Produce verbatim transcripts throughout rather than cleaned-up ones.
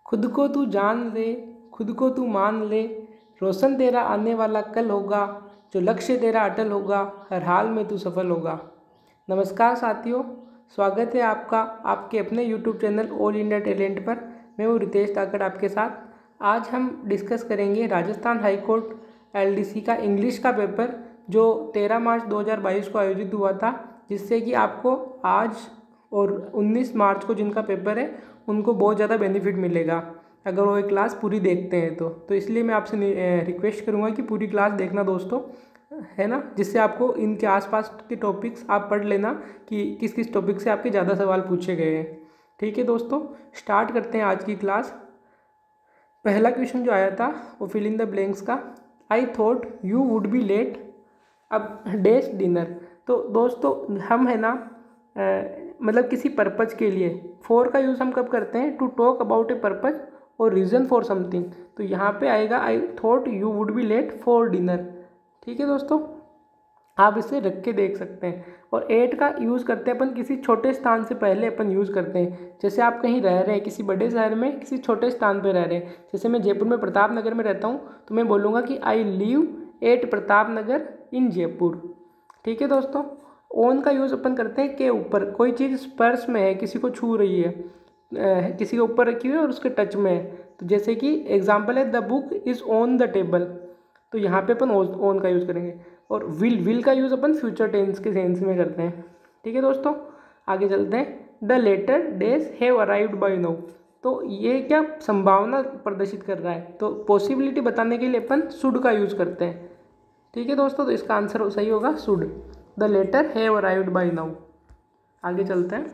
खुद को तू जान ले, खुद को तू मान ले, रोशन तेरा आने वाला कल होगा, जो लक्ष्य तेरा अटल होगा, हर हाल में तू सफल होगा। नमस्कार साथियों, स्वागत है आपका आपके अपने YouTube channel all India talent पर। मैं हूँ रितेश ताकड़ आपके साथ। आज हम डिस्कस करेंगे राजस्थान हाई कोर्ट एलडीसी का इंग्लिश का पेपर जो तेरह मार्च दो हज़ार बाईस को आयोजित हुआ था, जिससे कि आपको आज और उन्नीस मार्च को जिनका पेपर है उनको बहुत ज़्यादा बेनिफिट मिलेगा अगर वो एक क्लास पूरी देखते हैं तो तो इसलिए मैं आपसे रिक्वेस्ट करूँगा कि पूरी क्लास देखना दोस्तों, है ना, जिससे आपको इनके आसपास के टॉपिक्स आप पढ़ लेना कि किस किस टॉपिक से आपके ज़्यादा सवाल पूछे गए हैं। ठीक है दोस्तों, स्टार्ट करते हैं आज की क्लास। पहला क्वेश्चन जो आया था वो फिल इन द ब्लैंक्स का। I thought you would be late अब डेज डिनर। तो दोस्तों हम है ना आ, मतलब किसी पर्पज के लिए फॉर का यूज़ हम कब करते हैं? To talk about a purpose और रीज़न फॉर समथिंग। तो यहाँ पे आएगा I thought you would be late for dinner. ठीक है दोस्तों, आप इसे रख के देख सकते हैं। और एट का यूज़ करते हैं अपन किसी छोटे स्थान से पहले अपन यूज़ करते हैं। जैसे आप कहीं रह रहे हैं किसी बड़े शहर में, किसी छोटे स्थान पे रह रहे हैं। जैसे मैं जयपुर में प्रताप नगर में रहता हूँ तो मैं बोलूँगा कि I live at Pratap Nagar in Jaipur. ठीक है दोस्तों, ओन का यूज़ अपन करते हैं के ऊपर, कोई चीज़ स्पर्श में है, किसी को छू रही है, किसी के ऊपर रखी हुई है और उसके टच में है। तो जैसे कि एग्जाम्पल है the book is on the table, तो यहाँ पे अपन ओन का यूज़ करेंगे। और विल विल का यूज़ अपन फ्यूचर टेंस के सेंस में करते हैं। ठीक है दोस्तों, आगे चलते हैं। The letter days have arrived by now. तो ये क्या संभावना प्रदर्शित कर रहा है? तो पॉसिबिलिटी बताने के लिए अपन शुड का यूज़ करते हैं। ठीक है दोस्तों, तो इसका आंसर सही होगा should. The letter have arrived by now. आगे चलते हैं।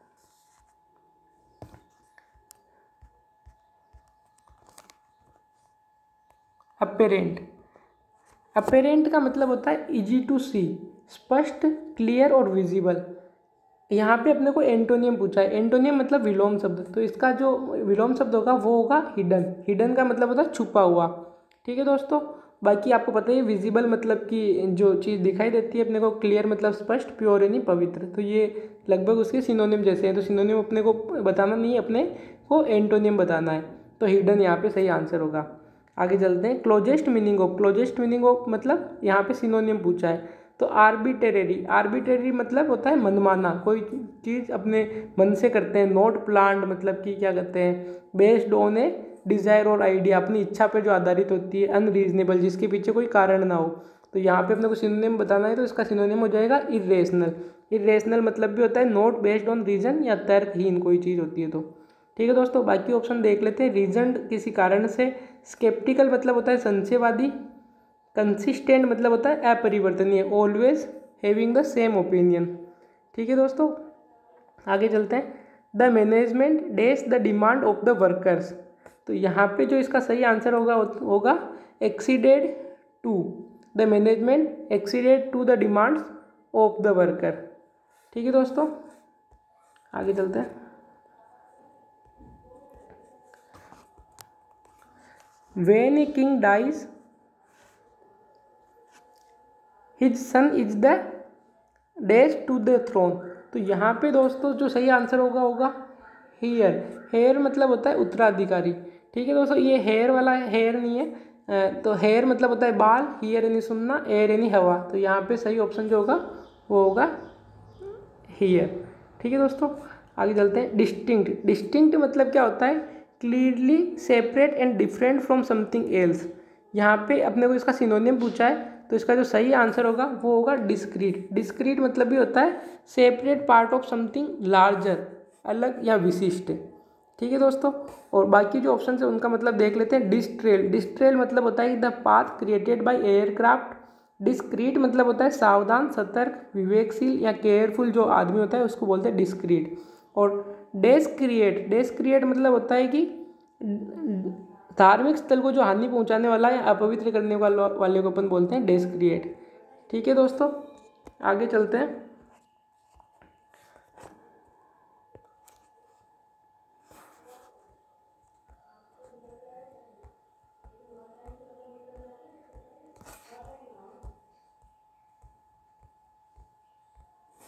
अपेरेंट। अपेरेंट का मतलब होता है इजी टू सी, स्पष्ट, क्लियर और विजिबल। यहाँ पे अपने को एंटोनियम पूछा है। एंटोनियम मतलब विलोम शब्द, तो इसका जो विलोम शब्द होगा वो होगा हिडन। हिडन का मतलब होता है छुपा हुआ। ठीक है दोस्तों, बाकी आपको पता है विजिबल मतलब कि जो चीज़ दिखाई देती है अपने को, क्लियर मतलब स्पष्ट, प्योर यानी पवित्र। तो ये लगभग उसके सिनोनिम जैसे हैं। तो सिनोनिम अपने को बताना नहीं है, अपने को एंटोनियम बताना है। तो हिडन यहाँ पे सही आंसर होगा। आगे चलते हैं। Closest meaning of. Closest meaning of मतलब यहाँ पे सिनोनिम पूछा है। तो आर्बिटेरी। आर्बिटेरी मतलब होता है मनमाना, कोई चीज़ अपने मन से करते हैं। नॉट प्लान्ड मतलब कि क्या कहते हैं, बेस्ड ऑन ए डिज़ायर और आइडिया, अपनी इच्छा पे जो आधारित होती है। अनरीजनेबल, जिसके पीछे कोई कारण ना हो। तो यहाँ पे अपने को सिनोनिम बताना है, तो इसका सिनोनिम हो जाएगा इरेशनल। इरेशनल मतलब भी होता है नॉट बेस्ड ऑन रीजन या तर्कहीन कोई चीज़ होती है तो। ठीक है दोस्तों, बाकी ऑप्शन देख लेते हैं। रीजन किसी कारण से। स्केप्टिकल मतलब होता है संशयवादी। कंसिस्टेंट मतलब होता है अपरिवर्तनीय, always having the same opinion. ठीक है दोस्तों, आगे चलते हैं। The management days the demand of the workers. तो यहाँ पे जो इसका सही आंसर होगा होगा exceeded to. The management exceeded to the demands of the worker. ठीक है दोस्तों, आगे चलते हैं। When a king dies, his son is the dash to the throne। तो यहाँ पे दोस्तों जो सही आंसर होगा होगा हेयर। हेयर मतलब होता है उत्तराधिकारी। ठीक है दोस्तों, ये हेयर वाला हेयर नहीं है। तो हेयर मतलब होता है बाल, हियर यानी सुनना, एयर यानी हवा। तो यहाँ पे सही ऑप्शन जो होगा वो होगा हियर। ठीक है दोस्तों, आगे चलते हैं। डिस्टिंक्ट। डिस्टिंक्ट मतलब क्या होता है? Clearly separate and different from something else. यहाँ पे अपने को इसका सिनोनिम पूछा है, तो इसका जो सही आंसर होगा वो होगा डिस्क्रीट। डिस्क्रीट मतलब भी होता है separate part of something larger, अलग या विशिष्ट। ठीक है दोस्तों, और बाकी जो ऑप्शन है उनका मतलब देख लेते हैं। डिस्ट्रेल। डिस्ट्रेल मतलब होता है the path created by aircraft. Discrete मतलब होता है सावधान, सतर्क, विवेकशील या केयरफुल जो आदमी होता है उसको बोलते हैं डिस्क्रीट। और डेस्क्रिएट। डेस्क्रिएट मतलब होता है कि धार्मिक स्थल को जो हानि पहुंचाने वाला है, अपवित्र करने वाला वाले को अपन बोलते हैं डेस्क्रिएट। ठीक है दोस्तों, आगे चलते हैं।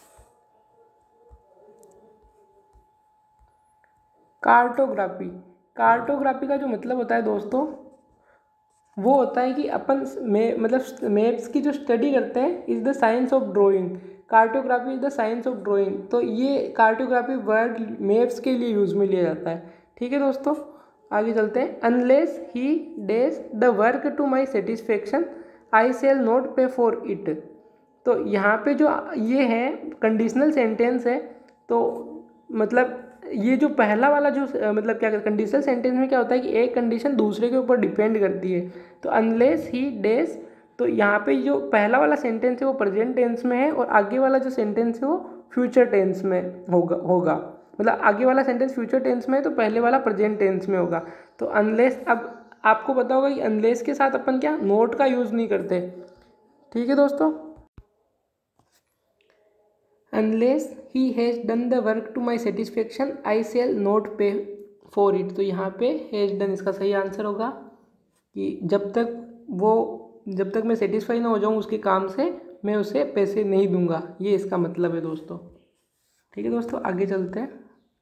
कार्टोग्राफी। कार्टोग्राफी का जो मतलब होता है दोस्तों, वो होता है कि अपन में मतलब मैप्स की जो स्टडी करते हैं is the science of drawing. Cartography is the science of drawing. तो ये कार्टोग्राफी वर्ड मैप्स के लिए यूज़ में लिया जाता है। ठीक है दोस्तों, आगे चलते हैं। Unless he days the work to my satisfaction I shall not pay for it. तो यहाँ पे जो ये है कंडीशनल सेंटेंस है, तो मतलब ये जो पहला वाला जो मतलब क्या कंडीशनल सेंटेंस में क्या होता है कि एक कंडीशन दूसरे के ऊपर डिपेंड करती है। तो अनलेस ही डेज, तो यहाँ पे जो पहला वाला सेंटेंस है वो प्रेजेंट टेंस में है और आगे वाला जो सेंटेंस है वो फ्यूचर टेंस में होगा होगा मतलब आगे वाला सेंटेंस फ्यूचर टेंस में है तो पहले वाला प्रेजेंट टेंस में होगा। तो अनलेस, अब आपको पता होगा कि अनलेस के साथ अपन क्या नोट का यूज़ नहीं करते। ठीक है दोस्तों, unless he has done the work to my satisfaction I shall not pay for it. तो यहाँ पे हैज़ डन इसका सही आंसर होगा कि जब तक वो जब तक मैं सेटिस्फाई ना हो जाऊँ उसके काम से, मैं उसे पैसे नहीं दूंगा, ये इसका मतलब है दोस्तों। ठीक है दोस्तों, आगे चलते हैं।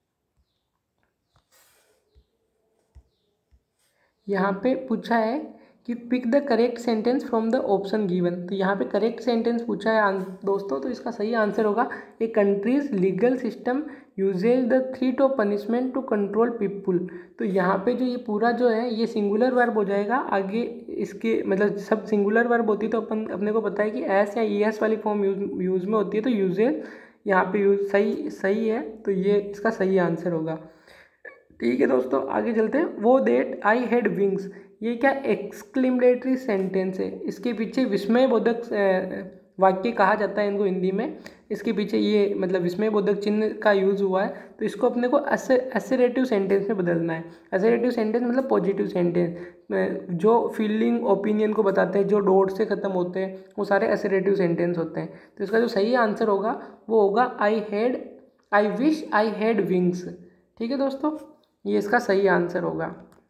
यहाँ पे पूछा है कि pick the correct sentence from the option given. तो यहाँ पे करेक्ट सेंटेंस पूछा है दोस्तों, तो इसका सही आंसर होगा a country's legal system uses the threat of punishment to control people. तो यहाँ पे जो ये पूरा जो है ये सिंगुलर वर्ब हो जाएगा। आगे इसके मतलब सब सिंगुलर वर्ब होती है तो अपन अपने को पता है कि एस या ई एस वाली फॉर्म यूज यूज में होती है, तो यूजेज यहाँ पे यूज सही सही है, तो ये इसका सही आंसर होगा। ठीक है दोस्तों, आगे चलते हैं। वो देट आई हैड विंग्स, ये क्या एक्सक्लेमेटरी सेंटेंस है, इसके पीछे विस्मयबोधक वाक्य कहा जाता है इनको हिंदी में। इसके पीछे ये मतलब विस्मयबोधक चिन्ह का यूज़ हुआ है, तो इसको अपने को असरेटिव सेंटेंस में बदलना है। असरेटिव सेंटेंस मतलब पॉजिटिव सेंटेंस, जो फीलिंग ओपिनियन को बताते हैं, जो डॉट से ख़त्म होते हैं, वो सारे असरेटिव सेंटेंस होते हैं। तो इसका जो सही आंसर होगा वो होगा I had I wish I had wings. ठीक है दोस्तों, ये इसका सही आंसर होगा।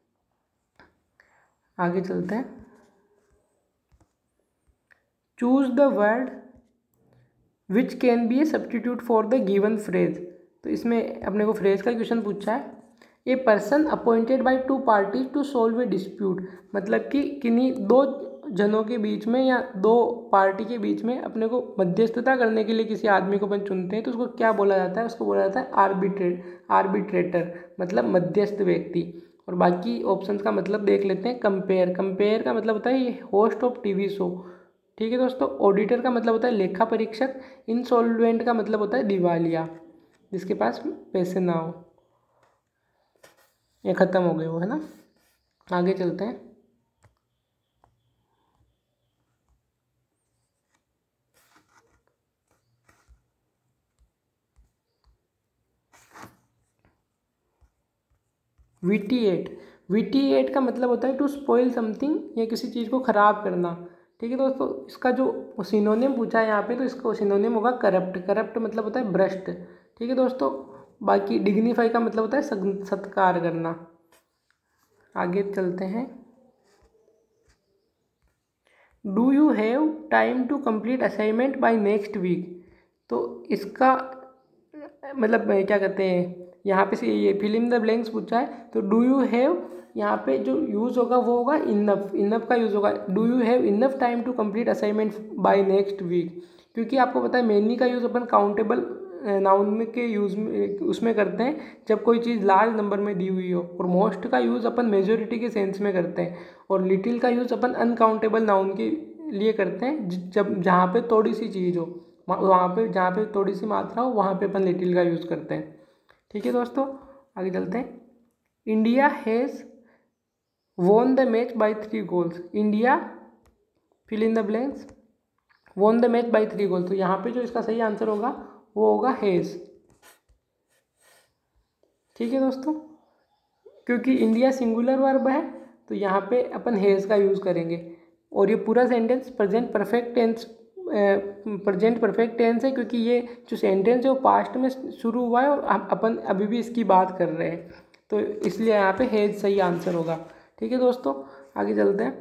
आगे चलते हैं। Choose the word which can be a substitute for the given phrase. तो इसमें अपने को फ्रेज का क्वेश्चन पूछा है। A person appointed by two parties to solve a dispute, मतलब कि किन्हीं दो जनों के बीच में या दो पार्टी के बीच में अपने को मध्यस्थता करने के लिए किसी आदमी को अपन चुनते हैं, तो उसको क्या बोला जाता है? उसको बोला जाता है आर्बिट्रेट आर्बिट्रेटर, मतलब मध्यस्थ व्यक्ति। और बाकी ऑप्शंस का मतलब देख लेते हैं। कंपेयर, कंपेयर का मतलब होता है ये होस्ट ऑफ टीवी शो। ठीक है दोस्तों। ऑडिटर का मतलब होता है लेखा परीक्षक। इंसॉल्वेंट का मतलब होता है दिवालिया, जिसके पास पैसे ना हो, ये ख़त्म हो गए वो, है ना। आगे चलते हैं। विटिएट, विटिएट का मतलब होता है टू स्पॉइल समथिंग, या किसी चीज़ को ख़राब करना। ठीक है दोस्तों, इसका जो सिनोनिम पूछा है यहाँ पे, तो इसका सिनोनिम होगा करप्ट। करप्ट मतलब होता है भ्रष्ट। ठीक है दोस्तों। बाकी डिग्निफाई का मतलब होता है सत्कार करना। आगे चलते हैं। Do you have time to complete assignment by next week. तो इसका मतलब क्या कहते हैं, यहाँ पे से ये फिल इन द ब्लैंक्स पूछा है, तो डू यू हैव, यहाँ पे जो यूज़ होगा वो होगा इनफ। इनफ का यूज़ होगा do you have enough time to complete assignment by next week. क्योंकि आपको पता है मेनी का यूज़ अपन काउंटेबल नाउन में के यूज़ में उसमें करते हैं जब कोई चीज़ लार्ज नंबर में दी हुई हो, और मोस्ट का यूज़ अपन मेजोरिटी के सेंस में करते हैं, और लिटिल का यूज़ अपन अनकाउंटेबल नाउन के लिए करते हैं जब जहाँ पे थोड़ी सी चीज़ हो, वहाँ पे जहाँ पे थोड़ी सी मात्रा हो वहाँ पे अपन लिटिल का यूज़ करते हैं। ठीक है दोस्तों, आगे चलते हैं। India has won the match by three goals. India fill in the blanks won the match by three goals. तो यहाँ पे जो इसका सही आंसर होगा वो होगा हैज़। ठीक है दोस्तों, क्योंकि इंडिया सिंगुलर वर्ब है तो यहाँ पे अपन हैज़ का यूज़ करेंगे। और ये पूरा sentence present perfect tense present perfect tense है, क्योंकि ये जो सेंटेंस है वो पास्ट में शुरू हुआ है और अपन अभी भी इसकी बात कर रहे हैं, तो इसलिए यहाँ पे हैज़ सही आंसर होगा। ठीक है दोस्तों, आगे चलते हैं।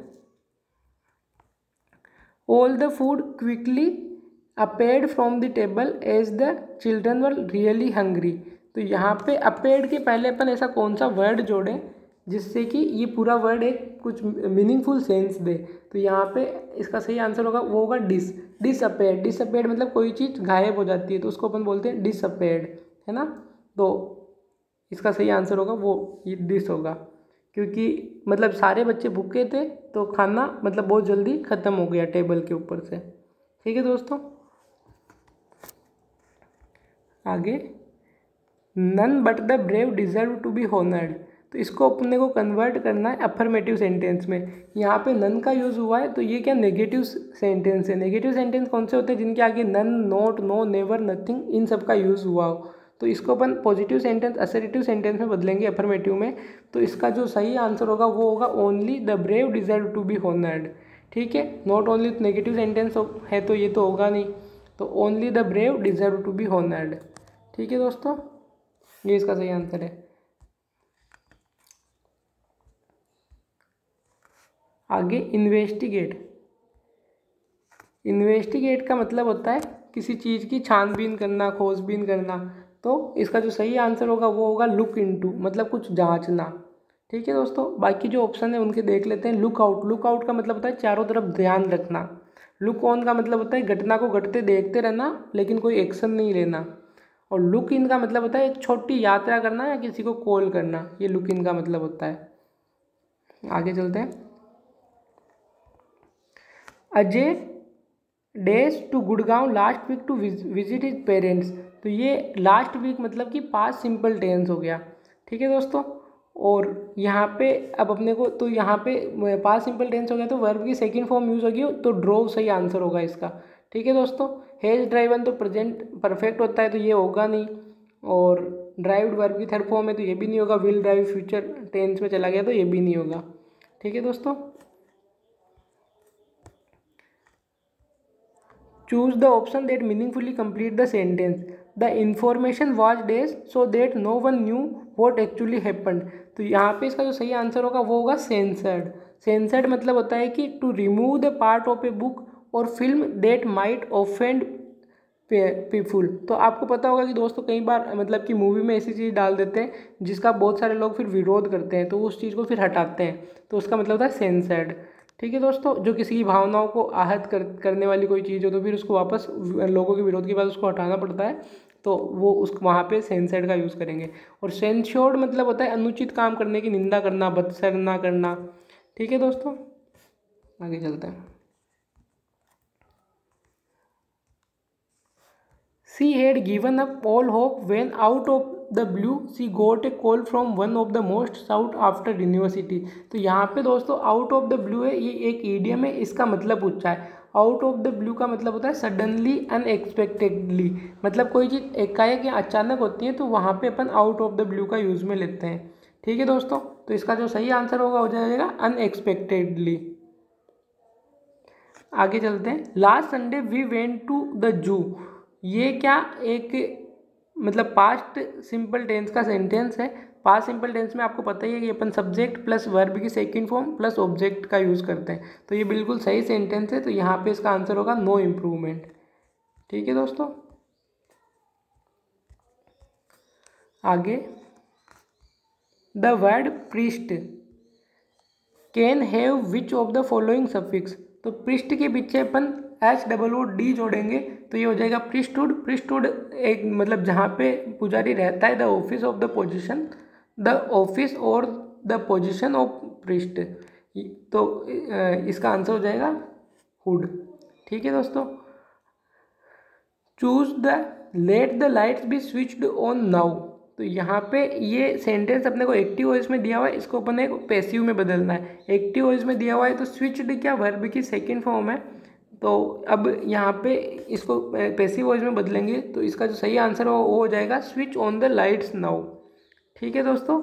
All the food quickly appeared from the table as the children were really hungry. तो यहाँ पे अपेयर्ड के पहले अपन ऐसा कौन सा वर्ड जोड़ें जिससे कि ये पूरा वर्ड एक कुछ मीनिंगफुल सेंस दे। तो यहाँ पे इसका सही आंसर होगा वो होगा डिस डिसअपेयर्ड। डिसअपेयर्ड मतलब कोई चीज़ गायब हो जाती है तो उसको अपन बोलते हैं डिसअपेयर्ड, है ना। तो इसका सही आंसर होगा वो ये डिस होगा, क्योंकि मतलब सारे बच्चे भूखे थे तो खाना मतलब बहुत जल्दी ख़त्म हो गया टेबल के ऊपर से। ठीक है दोस्तों, आगे none but the brave deserve to be honoured. तो इसको अपने को कन्वर्ट करना है अफर्मेटिव सेंटेंस में। यहाँ पे नन का यूज़ हुआ है तो ये क्या नेगेटिव सेंटेंस है। नेगेटिव सेंटेंस कौन से होते हैं, जिनके आगे none, not, no, never, nothing इन सब का यूज़ हुआ हो। तो इसको अपन पॉजिटिव सेंटेंस असर्टिव सेंटेंस में बदलेंगे अफर्मेटिव में। तो इसका जो सही आंसर होगा वो होगा only the brave deserve to be honoured. ठीक है, नॉट ओनली नेगेटिव सेंटेंस है तो ये तो होगा नहीं, तो only the brave deserve to be honoured. ठीक है दोस्तों, ये इसका सही आंसर है। आगे इन्वेस्टिगेट। इन्वेस्टिगेट का मतलब होता है किसी चीज़ की छानबीन करना, खोजबीन करना। तो इसका जो सही आंसर होगा वो होगा लुक इनटू, मतलब कुछ जांचना। ठीक है दोस्तों, बाकी जो ऑप्शन है उनके देख लेते हैं। लुक आउट, लुक आउट का मतलब होता है चारों तरफ ध्यान रखना। लुक ऑन का मतलब होता है घटना को घटते देखते रहना लेकिन कोई एक्शन नहीं लेना। और लुक इन का मतलब होता है एक छोटी यात्रा करना या किसी को कॉल करना, ये लुक इन का मतलब होता है। आगे चलते हैं। Ajay dash to Gurgaon last week to visit his parents. तो ये लास्ट वीक मतलब कि पास्ट सिंपल टेंस हो गया। ठीक है दोस्तों, और यहाँ पे अब अपने को तो यहाँ पे पास्ट सिंपल टेंस हो गया तो वर्ब की सेकंड फॉर्म यूज़ होगी तो ड्रोव सही आंसर होगा इसका। ठीक है दोस्तों, हैज ड्राइवन तो प्रेजेंट परफेक्ट होता है तो ये होगा नहीं, और ड्राइव्ड वर्ब की थर्ड फॉर्म है तो ये भी नहीं होगा। विल ड्राइव फ्यूचर टेंस में चला गया तो ये भी नहीं होगा। ठीक है दोस्तों, choose the option that meaningfully complete the sentence. The information was dash so that no one knew what actually happened. तो यहाँ पे इसका जो सही आंसर होगा वो होगा सेंसर्ड। सेंसर्ड मतलब होता है कि to remove the part of a book और film that might offend people. तो आपको पता होगा कि दोस्तों कई बार मतलब कि मूवी में ऐसी चीज़ डाल देते हैं जिसका बहुत सारे लोग फिर विरोध करते हैं तो उस चीज़ को फिर हटाते हैं, तो उसका मतलब होता है सेंसर्ड। ठीक है दोस्तों, जो किसी की भावनाओं को आहत कर करने वाली कोई चीज़ हो तो फिर उसको वापस लोगों के विरोध के बाद उसको हटाना पड़ता है, तो वो उस वहाँ पे सेंसर्ड का यूज़ करेंगे। और सेंश्योर्ड मतलब होता है अनुचित काम करने की निंदा करना, बदसरना करना। ठीक है दोस्तों, आगे चलते हैं। She had given up all hope when out of the blue she got a call from one of the most sought after university। तो यहाँ पे दोस्तों आउट ऑफ द ब्लू है, ये एक ईडियम है, इसका मतलब पूछा है। आउट ऑफ द ब्लू का मतलब होता है सडनली अनएक्सपेक्टेडली, मतलब कोई चीज़ एकाएक या अचानक होती है तो वहाँ पे अपन आउट ऑफ द ब्लू का यूज़ में लेते हैं। ठीक है दोस्तों, तो इसका जो सही आंसर होगा हो जाएगा अनएक्सपेक्टेडली। आगे चलते हैं। Last Sunday we went to the zoo. ये क्या एक मतलब पास्ट सिंपल टेंस का सेंटेंस है। पास्ट सिंपल टेंस में आपको पता ही है कि अपन सब्जेक्ट प्लस वर्ब की सेकंड फॉर्म प्लस ऑब्जेक्ट का यूज़ करते हैं, तो ये बिल्कुल सही सेंटेंस है। तो यहाँ पे इसका आंसर होगा नो इम्प्रूवमेंट। ठीक है दोस्तों, आगे the word priest can have which of the following suffix. तो पृष्ठ के पीछे अपन एच डबल ओ डी जोड़ेंगे तो ये हो जाएगा प्रिस्टहुड। प्रिस्टहुड एक मतलब जहाँ पे पुजारी रहता है, the office of the position, the office और द पोजीशन ऑफ प्रिस्ट। तो इसका आंसर हो जाएगा हुड। ठीक है दोस्तों, choose the let the lights be switched on now. तो यहाँ पे ये सेंटेंस अपने को एक्टिव वॉइस में दिया हुआ है, इसको अपने को पैसिव में बदलना है। एक्टिव वॉइस में दिया हुआ है तो स्विच्ड क्या वर्ब की सेकंड फॉर्म है, तो अब यहाँ पे इसको पैसिव वॉइस में बदलेंगे तो इसका जो सही आंसर हो वो हो जाएगा switch on the lights now. ठीक है दोस्तों,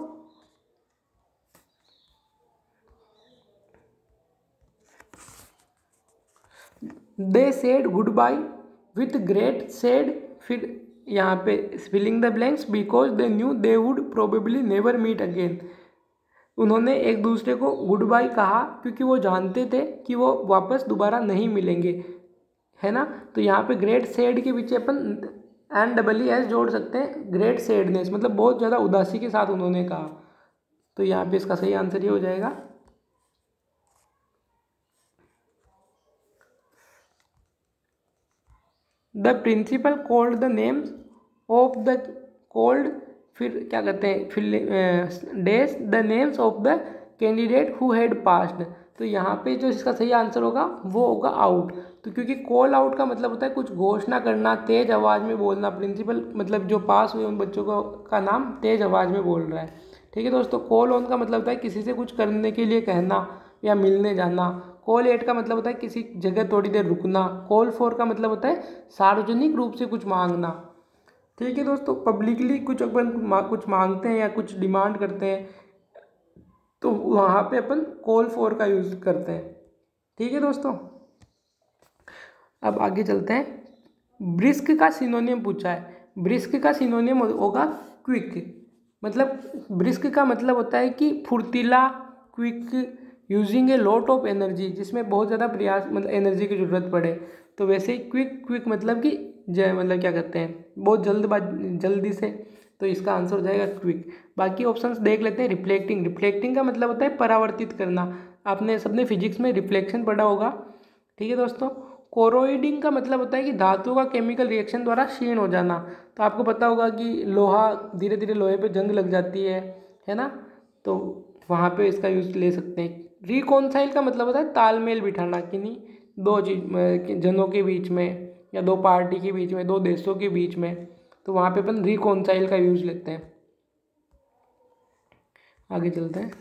they said goodbye with great sad, फिर यहाँ पे filling the blanks because they knew they would probably never meet again. उन्होंने एक दूसरे को गुड बाय कहा क्योंकि वो जानते थे कि वो वापस दोबारा नहीं मिलेंगे, है ना। तो यहाँ पे ग्रेट सैड के पीछे अपन एन डबल ई एस जोड़ सकते हैं। ग्रेट सैडनेस मतलब बहुत ज़्यादा उदासी के साथ उन्होंने कहा। तो यहाँ पे इसका सही आंसर ये हो जाएगा। The principal called the names of the called, फिर क्या कहते हैं, फिर dash the names of the candidate who had passed. तो यहाँ पे जो इसका सही आंसर होगा वो होगा आउट। तो क्योंकि कॉल आउट का मतलब होता है कुछ घोषणा करना, तेज आवाज़ में बोलना। प्रिंसिपल मतलब जो पास हुए उन बच्चों को का नाम तेज आवाज़ में बोल रहा है। ठीक है दोस्तों। कॉल ऑन का मतलब होता है किसी से कुछ करने के लिए कहना या मिलने जाना। कॉल एट का मतलब होता है किसी जगह थोड़ी देर रुकना। कॉल फोर का मतलब होता है सार्वजनिक रूप से कुछ मांगना। ठीक है दोस्तों। पब्लिकली कुछ अपन कुछ मांगते हैं या कुछ डिमांड करते हैं तो वहाँ पे अपन कॉल फॉर का यूज़ करते हैं। ठीक है दोस्तों। अब आगे चलते हैं। ब्रिस्क का सिनोनियम पूछा है। ब्रिस्क का सिनोनियम होगा क्विक। मतलब ब्रिस्क का मतलब होता है कि फुर्तीला, quick, using a lot of energy, जिसमें बहुत ज़्यादा प्रयास मतलब एनर्जी की ज़रूरत पड़े। तो वैसे ही क्विक क्विक मतलब कि जय मतलब क्या कहते हैं बहुत जल्दबाज जल्दी से। तो इसका आंसर हो जाएगा क्विक। बाकी ऑप्शंस देख लेते हैं। रिफ्लेक्टिंग, रिफ्लेक्टिंग का मतलब होता है परावर्तित करना। आपने सबने फिजिक्स में रिफ्लेक्शन पढ़ा होगा। ठीक है दोस्तों। कोरोइडिंग का मतलब होता है कि धातुओं का केमिकल रिएक्शन द्वारा क्षीण हो जाना। तो आपको पता होगा कि लोहा धीरे धीरे लोहे पे जंग लग जाती है है ना, तो वहाँ पे इसका यूज़ ले सकते हैं। रिकॉन्साइल का मतलब होता है तालमेल बिठाना, किन्हीं दो चीज जनों के बीच में या दो पार्टी के बीच में, दो देशों के बीच में। तो वहाँ पे अपन रिकॉन्साइल का यूज़ लेते हैं। आगे चलते हैं।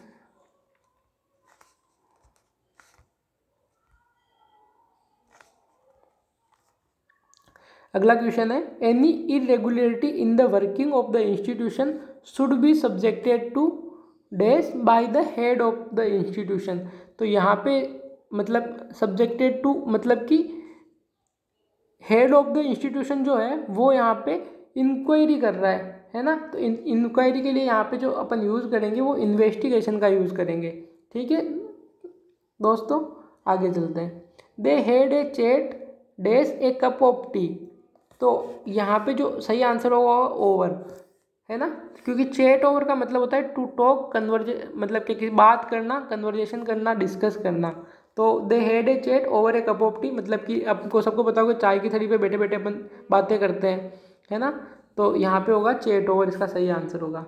अगला क्वेश्चन है, any irregularity in the working of the institution should be subjected to dash by the head of the institution. तो यहाँ पे मतलब सब्जेक्टेड टू मतलब कि हेड ऑफ द इंस्टीट्यूशन जो है वो यहाँ पे इंक्वायरी कर रहा है है ना। तो इन इंक्वायरी के लिए यहाँ पे जो अपन यूज़ करेंगे वो इन्वेस्टिगेशन का यूज़ करेंगे। ठीक है दोस्तों। आगे चलते हैं। They had a chat dash a cup of tea. तो यहाँ पे जो सही आंसर होगा ओवर, है ना, क्योंकि चैट ओवर का मतलब होता है टू टॉक कन्वर्जे मतलब कि बात करना, कन्वर्जेशन करना, डिस्कस करना। तो they had a chat over a cup of tea मतलब कि आपको सबको पता होगा चाय की थड़ी पे बैठे बैठे अपन बातें करते हैं, है ना। तो यहाँ पे होगा चैट ओवर, इसका सही आंसर होगा।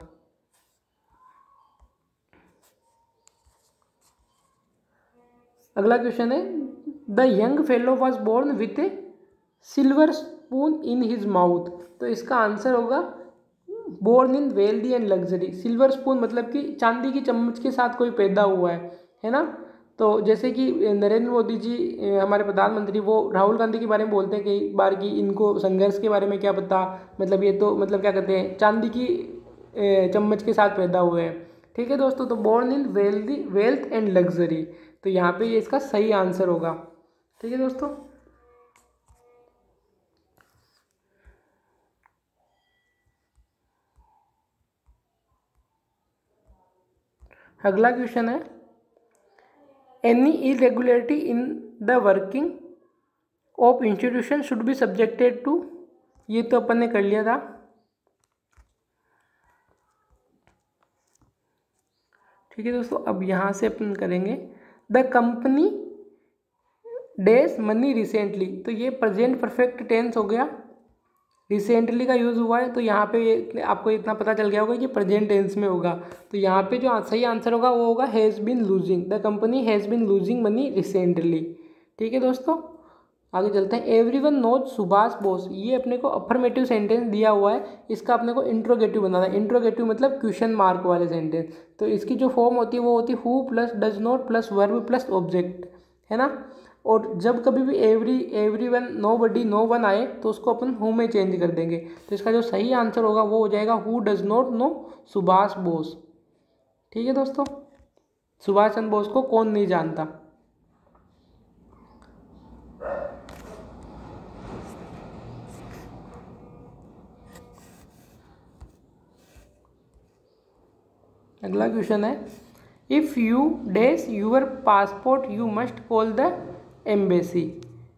अगला क्वेश्चन है, the young fellow was born with a silver spoon in his mouth. तो इसका आंसर होगा born in wealthy and luxury. Silver spoon मतलब कि चांदी की चम्मच के साथ कोई पैदा हुआ है है ना। तो जैसे कि नरेंद्र मोदी जी हमारे प्रधानमंत्री, वो राहुल गांधी के बारे में बोलते हैं कई बार कि इनको संघर्ष के बारे में क्या पता, मतलब ये तो मतलब क्या कहते हैं चांदी की चम्मच के साथ पैदा हुए हैं। ठीक है दोस्तों। तो born in wealthy wealth and luxury, तो यहाँ पे ये इसका सही आंसर होगा। ठीक है दोस्तों। अगला क्वेश्चन है, any irregularity in the working of institution should be subjected to. ये तो अपन ने कर लिया था। ठीक है दोस्तों। अब यहाँ से अपन करेंगे, the company dash money recently. तो ये प्रेजेंट परफेक्ट टेंस हो गया, रिसेंटली का यूज़ हुआ है। तो यहाँ पे ये आपको इतना पता चल गया होगा कि प्रेजेंट टेंस में होगा। तो यहाँ पे जो सही आंसर होगा वो होगा has been losing, the company has been losing money recently. ठीक है दोस्तों। आगे चलते हैं। Everyone knows Subhash Bose. ये अपने को अफर्मेटिव सेंटेंस दिया हुआ है, इसका अपने को इंट्रोगेटिव बनाना है। इंट्रोगेटिव मतलब क्वेश्चन मार्क वाले सेंटेंस। तो इसकी जो फॉर्म होती है वो होती है who plus does not plus verb plus object, है ना। और जब कभी भी every everyone nobody no one आए तो उसको अपन हु में चेंज कर देंगे। तो इसका जो सही आंसर होगा वो हो जाएगा who does not know Subhash Bose. ठीक है दोस्तों। सुभाष चंद्र बोस को कौन नहीं जानता। अगला क्वेश्चन है, if you dash your passport you must call the embassy.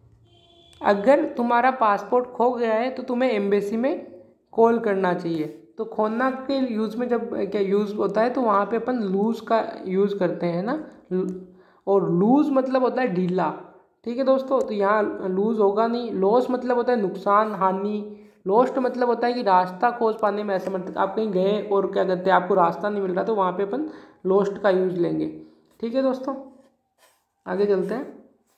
अगर तुम्हारा पासपोर्ट खो गया है तो तुम्हें एम्बेसी में कॉल करना चाहिए। तो खोलना के यूज़ में जब क्या यूज़ होता है तो वहाँ पे अपन लूज़ का यूज़ करते हैं ना, और लूज़ मतलब होता है ढीला। ठीक है दोस्तों, तो यहाँ लूज़ होगा नहीं। लॉस मतलब होता है नुकसान, हानि। लॉस्ट मतलब होता है कि रास्ता खोज पाने में ऐसे, मतलब आप कहीं गए और क्या कहते हैं आपको रास्ता नहीं मिल रहा, तो वहाँ पे अपन लॉस्ट का यूज़ लेंगे। ठीक है दोस्तों, आगे चलते हैं।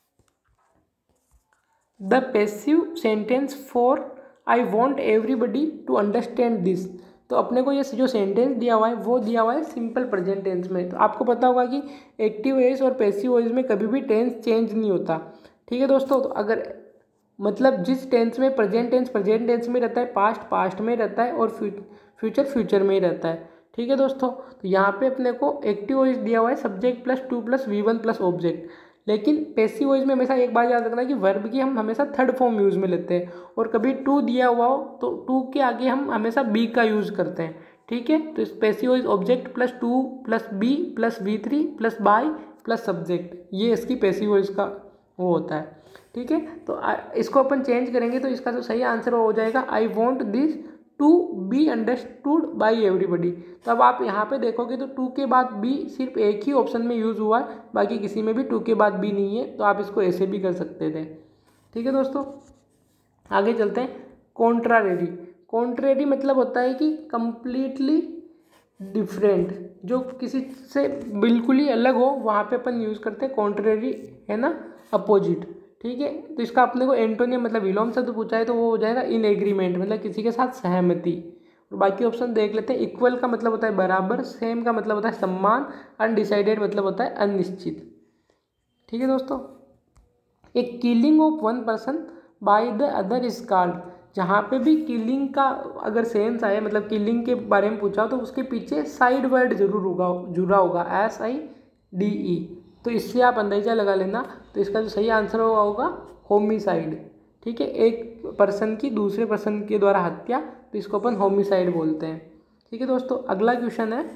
The passive sentence for I want everybody to understand this. तो अपने को ये जो सेंटेंस दिया हुआ है वो दिया हुआ है सिंपल प्रेजेंट टेंस में। तो आपको पता होगा कि एक्टिव वॉइस और पैसिव वॉइस में कभी भी टेंस चेंज नहीं होता। ठीक है दोस्तों, तो अगर मतलब जिस टेंस में प्रेजेंट टेंस प्रेजेंट टेंस में रहता है, पास्ट पास्ट में रहता है, और फ्यूचर फ्यूचर में ही रहता है। ठीक है दोस्तों, तो यहाँ पे अपने को एक्टिव वॉइस दिया हुआ है subject plus to plus V one plus object. लेकिन पैसिव वॉइस में हमेशा एक बात याद रखना कि वर्ब की हम हमेशा थर्ड फॉर्म यूज़ में लेते हैं, और कभी टू दिया हुआ हो तो टू के आगे हम हमेशा बी का यूज़ करते हैं। ठीक है, तो passive voice object plus to plus be plus V three plus by plus subject, ये इसकी पैसिव वॉइस का वो होता है। ठीक है, तो इसको अपन चेंज करेंगे तो इसका जो सही आंसर हो जाएगा I want this to be understood by everybody. तो अब आप यहाँ पे देखोगे तो टू के बाद बी सिर्फ एक ही ऑप्शन में यूज़ हुआ है, बाकी किसी में भी टू के बाद बी नहीं है, तो आप इसको ऐसे भी कर सकते थे। ठीक है दोस्तों, आगे चलते हैं। कॉन्ट्रारेरी। कॉन्ट्रेरी मतलब होता है कि कंप्लीटली डिफरेंट, जो किसी से बिल्कुल ही अलग हो, वहाँ पे अपन यूज़ करते हैं कॉन्ट्रेरी, है ना, अपोजिट। ठीक है, तो इसका अपने को एंटोनियम मतलब विलोम शब्द पूछा है तो वो हो जाएगा इन एग्रीमेंट, मतलब किसी के साथ सहमति। और बाकी ऑप्शन देख लेते हैं। इक्वल का मतलब होता है बराबर, सेम का मतलब होता है सम्मान, अनडिसाइडेड मतलब होता है अनिश्चित। ठीक है दोस्तों, एक killing of one person by the other is called. जहाँ पे भी किलिंग का अगर सेंस आए, मतलब किलिंग के बारे में पूछा तो उसके पीछे साइड वर्ड जरूर होगा, जुड़ा होगा, एस आई डी ई। तो इससे आप अंदाजा लगा लेना। तो इसका जो सही आंसर होगा होगा होमिसाइड। ठीक है, एक पर्सन की दूसरे पर्सन के द्वारा हत्या, तो इसको अपन होमिसाइड बोलते हैं। ठीक है दोस्तों, अगला क्वेश्चन है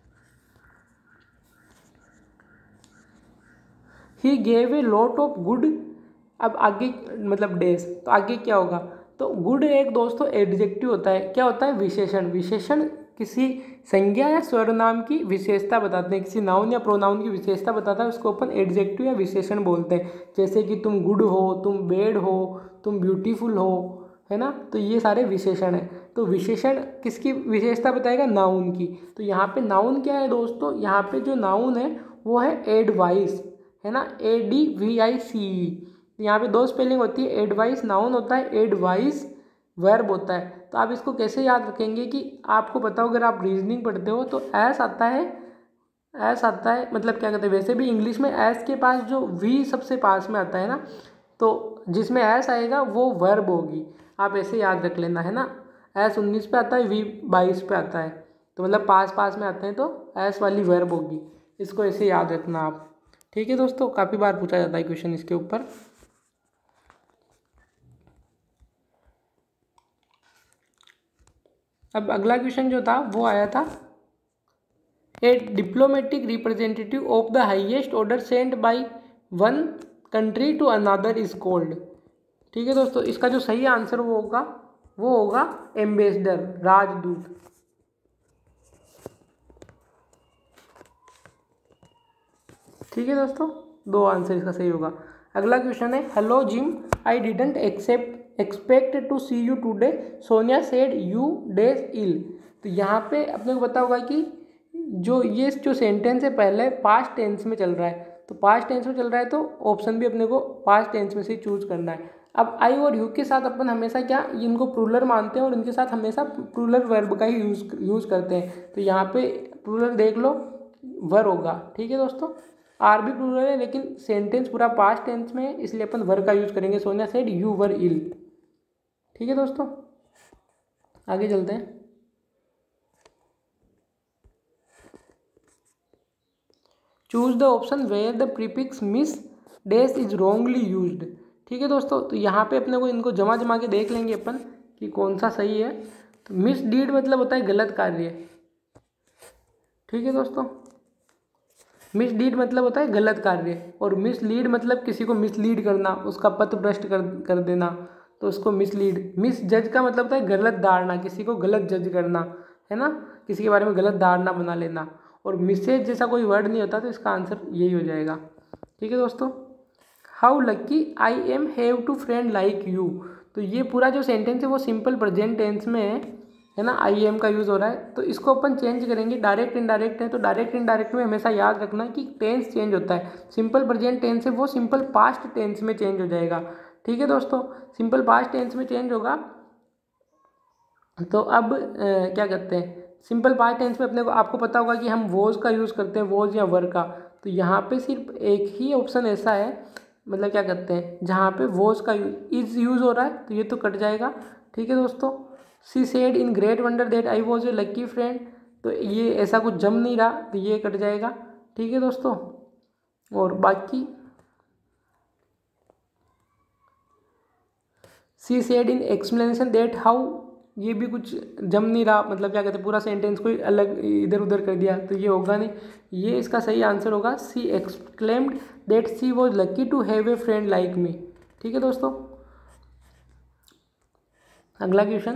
he gave a lot of good. अब आगे मतलब डेज, तो आगे क्या होगा, तो गुड एक दोस्तों एडजेक्टिव होता है। क्या होता है, विशेषण। विशेषण किसी संज्ञा या सर्वनाम की विशेषता बताते हैं, किसी नाउन या प्रोनाउन की विशेषता बताता है, उसको अपन एडजेक्टिव या विशेषण बोलते हैं। जैसे कि तुम गुड हो, तुम बेड हो, तुम ब्यूटीफुल हो, है ना, तो ये सारे विशेषण हैं। तो विशेषण किसकी विशेषता बताएगा, नाउन की। तो यहाँ पे नाउन क्या है दोस्तों, यहाँ पे जो नाउन है वो है एडवाइस, है ना, ए डी वी आई सी ई। यहाँ पे दो स्पेलिंग होती है, एडवाइस नाउन होता है, एडवाइस वर्ब होता है। तो आप इसको कैसे याद रखेंगे कि आपको पता हो, अगर आप रीजनिंग पढ़ते हो तो एस आता है, एस आता है मतलब क्या कहते हैं, वैसे भी इंग्लिश में एस के पास जो वी सबसे पास में आता है ना, तो जिसमें एस आएगा वो वर्ब होगी। आप ऐसे याद रख लेना, है ना। एस उन्नीस पे आता है, वी बाईस पे आता है, तो मतलब पास पास में आते हैं, तो एस वाली वर्ब होगी। इसको ऐसे याद रखना आप। ठीक है दोस्तों, काफ़ी बार पूछा जाता है क्वेश्चन इसके ऊपर। अब अगला क्वेश्चन जो था वो आया था, a diplomatic representative of the highest order sent by one country to another is called. ठीक है दोस्तों, इसका जो सही आंसर वो होगा वो होगा एम्बेसडर, राजदूत। ठीक है दोस्तों, दो आंसर इसका सही होगा। अगला क्वेश्चन है, hello Jim, I didn't accept expect to see you today, Sonia said you dash ill. तो यहाँ पे अपने को पता होगा कि जो ये जो सेंटेंस है पहले पास्ट टेंस में चल रहा है, तो पास्ट टेंस में चल रहा है तो ऑप्शन भी अपने को पास्ट टेंस में से चूज करना है। अब आई और यू के साथ अपन हमेशा क्या इनको प्लूरल मानते हैं और इनके साथ हमेशा प्लूरल वर्ब का ही यूज यूज करते हैं। तो यहाँ पे प्लूरल देख लो, वर होगा। ठीक है दोस्तों, आर भी प्लूरल है लेकिन सेंटेंस पूरा पास्ट टेंस में है, इसलिए अपन वर का यूज करेंगे। Sonia said you were ill. ठीक है दोस्तों, आगे चलते हैं। Choose the option where the prefix mis dash is wrongly used. ठीक है दोस्तों, तो यहाँ पे अपने को इनको जमा जमा के देख लेंगे अपन कि कौन सा सही है। तो मिस डीड मतलब होता है गलत कार्य। ठीक है दोस्तों, मिस डीड मतलब होता है गलत कार्य, और मिसलीड मतलब किसी को मिसलीड करना, उसका पथ भ्रष्ट कर कर देना, तो उसको मिसलीड। मिस जज का मतलब होता है गलत धारणा, किसी को गलत जज करना, है ना, किसी के बारे में गलत धारणा बना लेना। और मिसेज जैसा कोई वर्ड नहीं होता, तो इसका आंसर यही हो जाएगा। ठीक है दोस्तों, how lucky I am have to friend like you. तो ये पूरा जो सेंटेंस है वो सिंपल प्रेजेंट टेंस में है, है ना, आई एम का यूज़ हो रहा है। तो इसको अपन चेंज करेंगे, डायरेक्ट इनडायरेक्ट है, तो डायरेक्ट इनडायरेक्ट में हमेशा याद रखना कि टेंस चेंज होता है। सिंपल प्रेजेंट टेंस है वो सिंपल पास्ट टेंस में चेंज हो जाएगा। ठीक है दोस्तों, सिंपल पास्ट टेंस में चेंज होगा। तो अब ए, क्या करते हैं, सिंपल पास्ट टेंस में अपने को आपको पता होगा कि हम वॉज का यूज़ करते हैं, वॉज या वर का। तो यहाँ पे सिर्फ एक ही ऑप्शन ऐसा है, मतलब क्या करते हैं, जहाँ पे वॉज का इज यूज़ हो रहा है, तो ये तो कट जाएगा। ठीक है दोस्तों, she said in great wonder that I was a lucky friend, तो ये ऐसा कुछ जम नहीं रहा, तो ये कट जाएगा। ठीक है दोस्तों, और बाकी she said in explanation that how, ये भी कुछ जम नहीं रहा, मतलब क्या कहते हैं, पूरा सेंटेंस कोई अलग इधर उधर कर दिया, तो ये होगा नहीं। ये इसका सही आंसर होगा, she exclaimed that she was lucky to have a friend like me. ठीक है दोस्तों, अगला क्वेश्चन,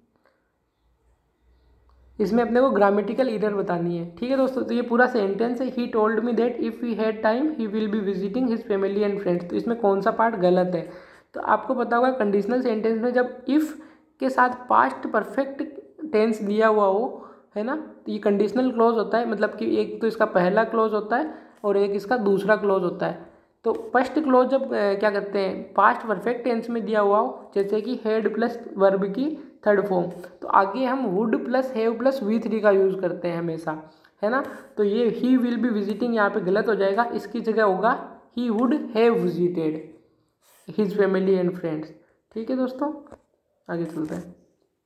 इसमें अपने को ग्रामेटिकल एरर बतानी है। ठीक है दोस्तों, तो ये पूरा सेंटेंस है, he told me that if he had time he will be visiting his family and friends. तो इसमें कौन सा पार्ट गलत है, तो आपको पता होगा कंडीशनल सेंटेंस में जब इफ़ के साथ पास्ट परफेक्ट टेंस दिया हुआ हो, है ना, तो ये कंडीशनल क्लॉज होता है। मतलब कि एक तो इसका पहला क्लॉज होता है और एक इसका दूसरा क्लॉज होता है। तो फर्स्ट क्लॉज जब क्या करते हैं, पास्ट परफेक्ट टेंस में दिया हुआ हो, जैसे कि हैड प्लस वर्ब की थर्ड फॉर्म, तो आगे हम would plus have plus V three का यूज़ करते हैं हमेशा, है ना। तो ये ही विल बी विजिटिंग यहाँ पे गलत हो जाएगा, इसकी जगह होगा he would have visited his family and friends. ठीक है दोस्तों, आगे चलते हैं।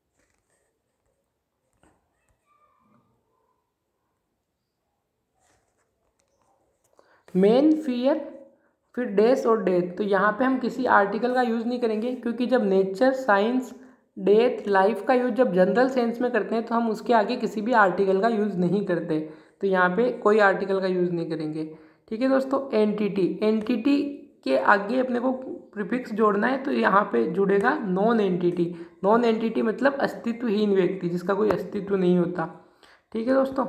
मेन फियर, फिर डेथ और डेथ, तो यहाँ पे हम किसी आर्टिकल का यूज़ नहीं करेंगे, क्योंकि जब नेचर, साइंस, डेथ, लाइफ का यूज़ जब जनरल सेंस में करते हैं तो हम उसके आगे किसी भी आर्टिकल का यूज़ नहीं करते, तो यहाँ पे कोई आर्टिकल का यूज़ नहीं करेंगे। ठीक है दोस्तों, एंटिटी, एंटिटी के आगे अपने को प्रीफिक्स जोड़ना है, तो यहाँ पे जुड़ेगा नॉन एंटिटी। नॉन एंटिटी मतलब अस्तित्वहीन व्यक्ति, जिसका कोई अस्तित्व नहीं होता। ठीक है दोस्तों,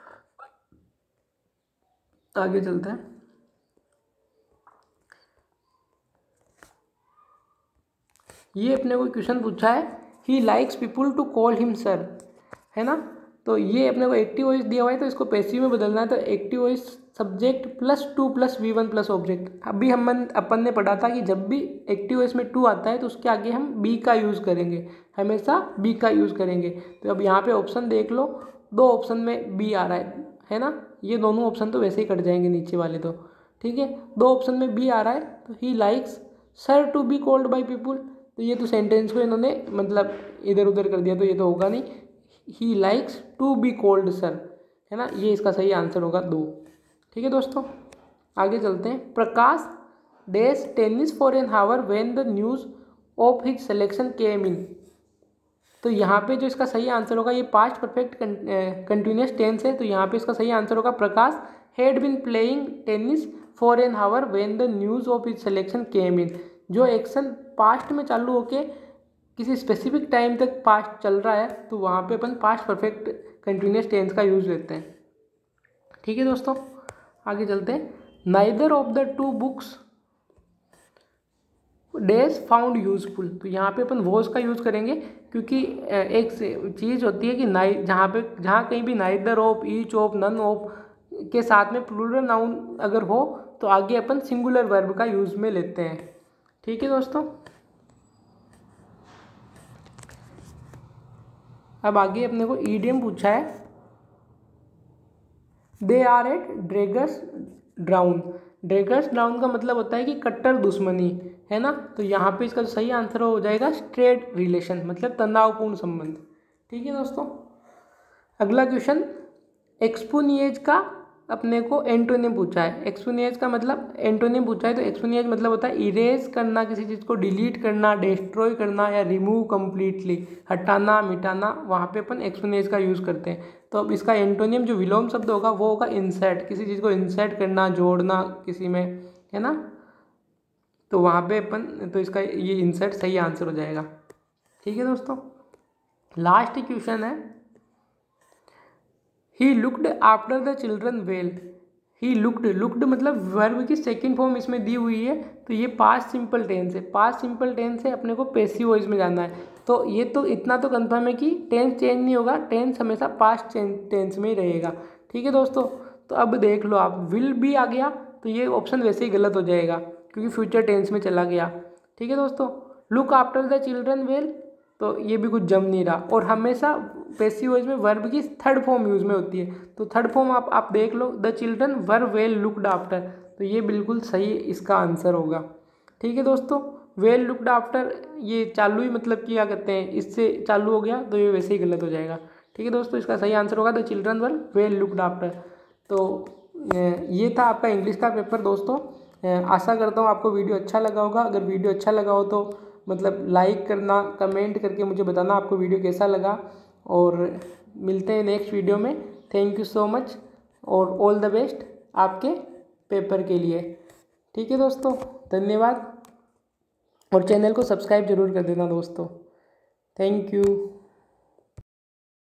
आगे चलते हैं। ये अपने को क्वेश्चन पूछा है, he likes people to call him sir, है ना। तो ये अपने को एक्टिव वॉइस दिया हुआ है, तो इसको पैसिव में बदलना है। तो active voice subject plus to plus V one plus object. अभी हम अपन ने पढ़ा था कि जब भी एक्टिव वॉइस में टू आता है तो उसके आगे हम बी का यूज़ करेंगे, हमेशा बी का यूज़ करेंगे। तो अब यहाँ पे ऑप्शन देख लो, दो ऑप्शन में बी आ रहा है, है ना। ये दोनों ऑप्शन तो वैसे ही कट जाएंगे नीचे वाले तो, ठीक है। दो ऑप्शन में बी आ रहा है, तो he likes sir to be called by people, तो ये तो सेंटेंस को इन्होंने मतलब इधर उधर कर दिया, तो ये तो होगा नहीं। He likes to be called sir, है ना, ये इसका सही आंसर होगा दो। ठीक है दोस्तों, आगे चलते हैं। Prakash days tennis for an hour when the news of his selection came in, तो यहाँ पे जो इसका सही आंसर होगा, ये पास्ट परफेक्ट कंटिन्यूस टेंस है, तो यहाँ पे इसका सही आंसर होगा Prakash had been playing tennis for an hour when the news of his selection came in. जो एक्शन पास्ट में चालू होके किसी स्पेसिफिक टाइम तक पास्ट चल रहा है, तो वहाँ पे अपन पास्ट परफेक्ट कंटिन्यूस टेंस का यूज़ लेते हैं। ठीक है दोस्तों, आगे चलते हैं। Neither of the two books days found useful, तो यहाँ पे अपन वॉज का यूज़ करेंगे, क्योंकि एक चीज़ होती है कि नाइ जहाँ पे जहाँ कहीं भी neither of, each of, none of के साथ में प्लूरल नाउन अगर हो, तो आगे अपन सिंगुलर वर्ब का यूज़ में लेते हैं। ठीक है दोस्तों, अब आगे अपने को ईडियम पूछा है, they are at daggers drawn. Daggers drawn का मतलब होता है कि कट्टर दुश्मनी, है ना। तो यहाँ पे इसका सही आंसर हो जाएगा स्ट्रेट रिलेशन, मतलब तनावपूर्ण संबंध। ठीक है दोस्तों, अगला क्वेश्चन, एक्सपुनिएज का अपने को एंटोनिम पूछा है। एक्सपुनिएज का मतलब एंटोनिम पूछा है, तो एक्सपुनिएज मतलब होता है इरेज करना, किसी चीज़ को डिलीट करना, डिस्ट्रॉय करना या रिमूव कम्प्लीटली, हटाना, मिटाना, वहाँ पे अपन एक्सपुनिएज का यूज़ करते हैं। तो अब इसका एंटोनियम जो विलोम शब्द होगा वो होगा इंसर्ट, किसी चीज़ को इंसर्ट करना, जोड़ना किसी में, है ना। तो वहाँ पे अपन, तो इसका ये इंसर्ट सही आंसर हो जाएगा। ठीक है दोस्तों, लास्ट क्वेश्चन है, he looked after the children well. He looked, looked मतलब वर्ब की सेकंड फॉर्म इसमें दी हुई है, तो ये पास्ट सिंपल टेंस है। पास्ट सिंपल टेंस है, अपने को पैसिव वॉइस में जाना है। तो ये तो इतना तो कंफर्म है कि टेंस चेंज नहीं होगा, टेंस हमेशा पास्ट टेंस में ही रहेगा। ठीक है दोस्तों, तो अब देख लो आप, विल भी आ गया तो ये ऑप्शन वैसे ही गलत हो जाएगा क्योंकि फ्यूचर टेंस में चला गया। ठीक है दोस्तों, look after the children well, तो ये भी कुछ जम नहीं रहा। और हमेशा पैसिव वॉइस में वर्ब की थर्ड फॉर्म यूज में होती है, तो थर्ड फॉर्म आप आप देख लो, the children were well looked after, तो ये बिल्कुल सही इसका आंसर होगा। ठीक है दोस्तों, वेल लुक्ड आफ्टर ये चालू ही मतलब कि क्या कहते हैं, इससे चालू हो गया तो ये वैसे ही गलत हो जाएगा। ठीक है दोस्तों, इसका सही आंसर होगा the children were well looked after. तो ये था आपका इंग्लिश का पेपर दोस्तों। आशा करता हूँ आपको वीडियो अच्छा लगा होगा। अगर वीडियो अच्छा लगा हो तो मतलब लाइक करना, कमेंट करके मुझे बताना आपको वीडियो कैसा लगा, और मिलते हैं नेक्स्ट वीडियो में। थैंक यू सो मच और ऑल द बेस्ट आपके पेपर के लिए। ठीक है दोस्तों, धन्यवाद, और चैनल को सब्सक्राइब जरूर कर देना दोस्तों। Thank you.